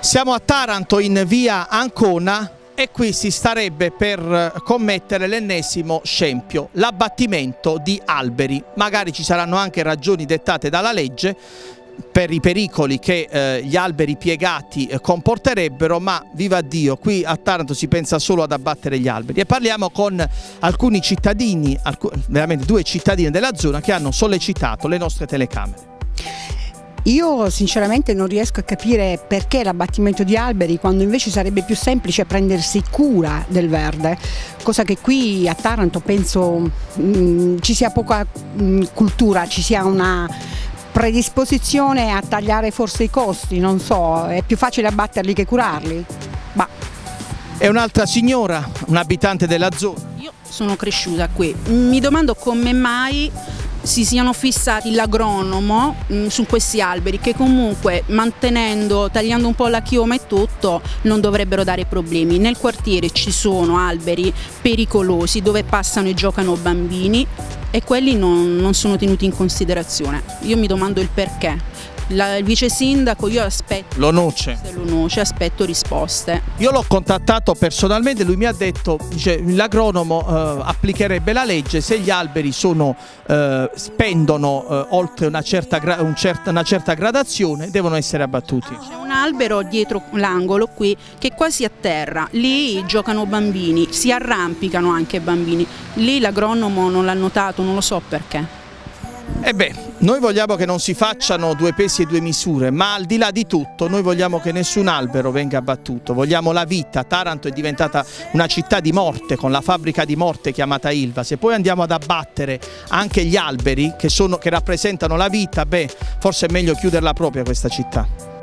Siamo a Taranto in via Ancona e qui si starebbe per commettere l'ennesimo scempio, l'abbattimento di alberi. Magari ci saranno anche ragioni dettate dalla legge per i pericoli che gli alberi piegati comporterebbero, ma viva Dio, qui a Taranto si pensa solo ad abbattere gli alberi. E parliamo con alcuni cittadini, veramente due cittadini della zona che hanno sollecitato le nostre telecamere. Io sinceramente non riesco a capire perché l'abbattimento di alberi, quando invece sarebbe più semplice prendersi cura del verde, cosa che qui a Taranto penso ci sia poca cultura, ci sia una predisposizione a tagliare forse i costi, non so, è più facile abbatterli che curarli. Bah. È un'altra signora, un abitante della zona. Io sono cresciuta qui, mi domando come mai si siano fissati l'agronomo su questi alberi che comunque tagliando un po' la chioma e tutto non dovrebbero dare problemi. Nel quartiere ci sono alberi pericolosi dove passano e giocano bambini e quelli non sono tenuti in considerazione. Io mi domando il perché. Il vice sindaco, io aspetto aspetto risposte. Io l'ho contattato personalmente, lui mi ha detto, l'agronomo applicherebbe la legge se gli alberi spendono oltre una certa gradazione, devono essere abbattuti. C'è un albero dietro l'angolo qui che quasi a terra, lì giocano bambini, si arrampicano anche bambini, lì l'agronomo non l'ha notato, non lo so perché. Noi vogliamo che non si facciano due pesi e due misure, ma al di là di tutto noi vogliamo che nessun albero venga abbattuto, vogliamo la vita. Taranto è diventata una città di morte con la fabbrica di morte chiamata Ilva. Se poi andiamo ad abbattere anche gli alberi che rappresentano la vita, forse è meglio chiuderla propria questa città.